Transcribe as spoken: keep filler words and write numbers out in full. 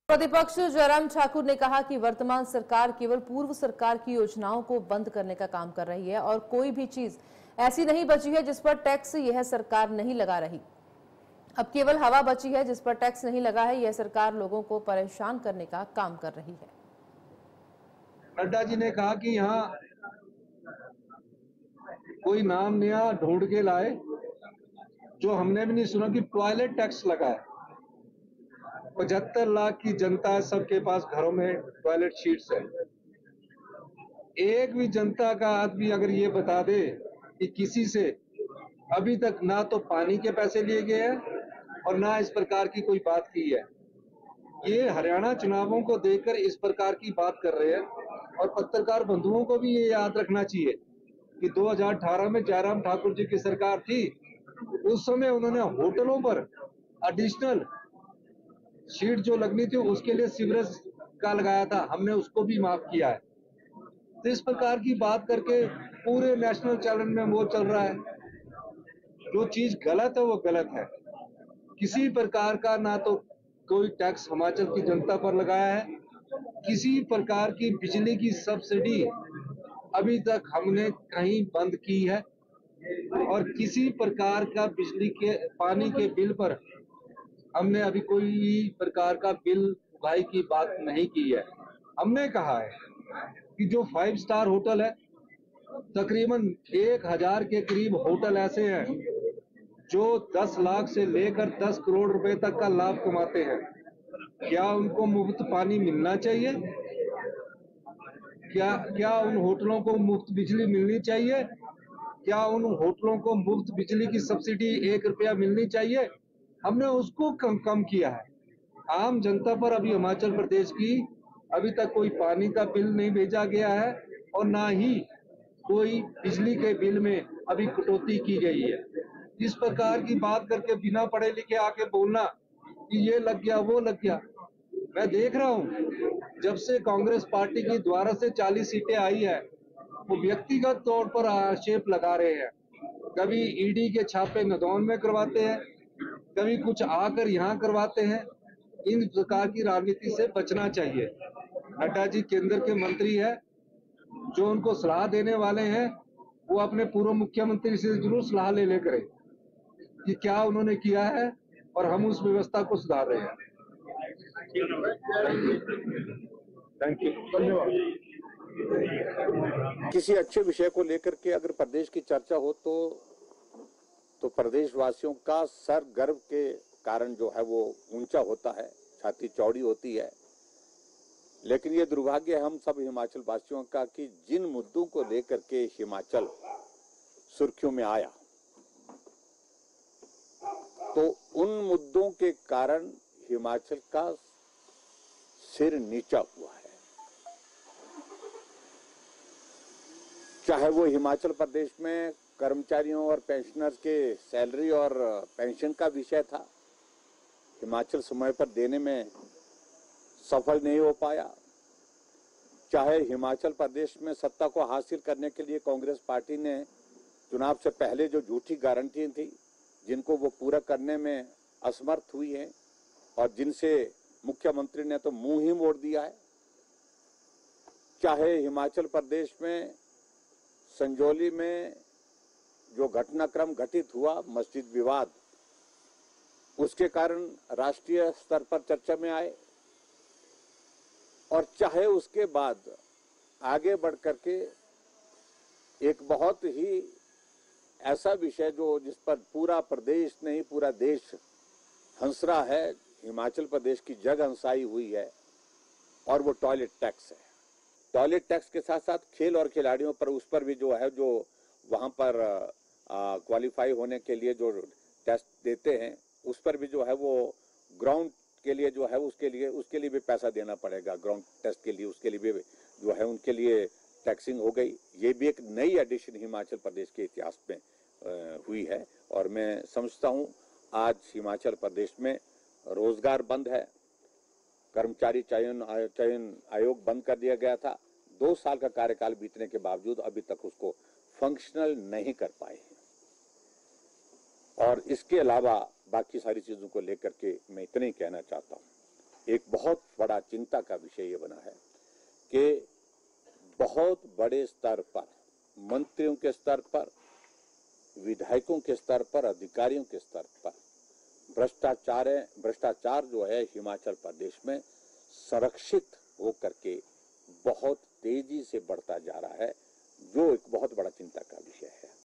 प्रतिपक्ष जयराम ठाकुर ने कहा कि वर्तमान सरकार केवल पूर्व सरकार की योजनाओं को बंद करने का काम कर रही है और कोई भी चीज ऐसी नहीं बची है जिस पर टैक्स यह सरकार नहीं लगा रही। अब केवल हवा बची है जिस पर टैक्स नहीं लगा है। यह सरकार लोगों को परेशान करने का काम कर रही है। नड्डा जी ने कहा कि यहाँ कोई नाम नया ढूंढ के लाए जो हमने भी नहीं सुना कि टॉयलेट टैक्स लगा है। पचहत्तर लाख की जनता है, सबके पास घरों में टॉयलेट शीट्स है। एक भी जनता का आदमी अगर ये बता दे कि किसी से अभी तक ना तो पानी के पैसे लिए गए हैं और ना इस प्रकार की कोई बात की है। ये हरियाणा चुनावों को देखकर इस प्रकार की बात कर रहे हैं और पत्रकार बंधुओं को भी ये याद रखना चाहिए कि दो हज़ार अठारह में जयराम ठाकुर जी की सरकार थी, उस समय उन्होंने होटलों पर एडिशनल शीट जो लगनी थी उसके लिए सीवरेज का लगाया था, हमने उसको भी माफ किया है। तो इस प्रकार की बात करके पूरे नेशनल चैनल में वो चल रहा है। जो चीज गलत है वो गलत है। किसी प्रकार का ना तो कोई टैक्स हिमाचल की जनता पर लगाया है, किसी प्रकार की बिजली की सब्सिडी अभी तक हमने कहीं बंद की है और किसी प्रकार का बिजली के पानी के बिल पर हमने अभी कोई प्रकार का बिल उगाही की बात नहीं की है। हमने कहा है कि जो फाइव स्टार होटल है, तकरीबन एक हजार के करीब होटल ऐसे हैं जो दस लाख से लेकर दस करोड़ रुपए तक का लाभ कमाते हैं। क्या उनको मुफ्त पानी मिलना चाहिए? क्या क्या उन होटलों को मुफ्त बिजली मिलनी चाहिए? क्या उन होटलों को मुफ्त बिजली की सब्सिडी एक रुपया मिलनी चाहिए? हमने उसको कम कम किया है। आम जनता पर अभी हिमाचल प्रदेश की अभी तक कोई पानी का बिल नहीं भेजा गया है और ना ही कोई बिजली के बिल में अभी कटौती की गई है। इस प्रकार की बात करके बिना पढ़े लिखे आके बोलना कि ये लग गया वो लग गया। मैं देख रहा हूँ जब से कांग्रेस पार्टी की द्वारा से चालीस सीटें आई है, वो व्यक्तिगत तौर पर आक्षेप लगा रहे हैं। कभी ईडी के छापे नदौन में करवाते हैं, कभी कुछ आकर यहाँ करवाते हैं। इन प्रकार की राजनीति से बचना चाहिए। नड्डा जी केंद्र के मंत्री है, जो उनको सलाह देने वाले हैं वो अपने पूर्व मुख्यमंत्री से जरूर सलाह ले ले करें कि क्या उन्होंने किया है और हम उस व्यवस्था को सुधार रहे हैं। थैंक यू, धन्यवाद। किसी अच्छे विषय को लेकर के अगर प्रदेश की चर्चा हो तो तो प्रदेशवासियों का सर गर्व के कारण जो है वो ऊंचा होता है, छाती चौड़ी होती है। लेकिन ये दुर्भाग्य है हम सब हिमाचल वासियों का कि जिन मुद्दों को लेकर के हिमाचल सुर्खियों में आया, तो उन मुद्दों के कारण हिमाचल का सिर नीचा हुआ है। चाहे वो हिमाचल प्रदेश में कर्मचारियों और पेंशनर्स के सैलरी और पेंशन का विषय था, हिमाचल समय पर देने में सफल नहीं हो पाया। चाहे हिमाचल प्रदेश में सत्ता को हासिल करने के लिए कांग्रेस पार्टी ने चुनाव से पहले जो झूठी गारंटी थी, जिनको वो पूरा करने में असमर्थ हुई है और जिनसे मुख्यमंत्री ने तो मुंह ही मोड़ दिया है। चाहे हिमाचल प्रदेश में संजौली में जो घटनाक्रम घटित हुआ, मस्जिद विवाद, उसके कारण राष्ट्रीय स्तर पर चर्चा में आए, और चाहे उसके बाद आगे बढ़ करके एक बहुत ही ऐसा विषय जो जिस पर पूरा प्रदेश नहीं पूरा देश हंस रहा है, हिमाचल प्रदेश की जग हंसाई हुई है, और वो टॉयलेट टैक्स है। टॉयलेट टैक्स के साथ साथ खेल और खिलाड़ियों पर उस पर भी जो है जो वहां पर क्वालिफाई होने के लिए जो टेस्ट देते हैं, उस पर भी जो है वो ग्राउंड के लिए जो है उसके लिए उसके लिए भी पैसा देना पड़ेगा। ग्राउंड टेस्ट के लिए उसके लिए भी जो है उनके लिए टैक्सिंग हो गई। ये भी एक नई एडिशन हिमाचल प्रदेश के इतिहास में हुई है और मैं समझता हूँ आज हिमाचल प्रदेश में रोजगार बंद है, कर्मचारी चयन चयन आयोग बंद कर दिया गया था। दो साल का कार्यकाल बीतने के बावजूद अभी तक उसको फंक्शनल नहीं कर पाए हैं। और इसके अलावा बाकी सारी चीजों को लेकर के मैं इतना ही कहना चाहता हूँ, एक बहुत बड़ा बड़ा चिंता का विषय ये बना है कि बहुत बड़े स्तर पर, मंत्रियों के स्तर पर, विधायकों के स्तर पर, अधिकारियों के स्तर पर भ्रष्टाचार है भ्रष्टाचार जो है हिमाचल प्रदेश में संरक्षित होकर के बहुत तेजी से बढ़ता जा रहा है, जो एक बहुत बड़ा चिंता का विषय है।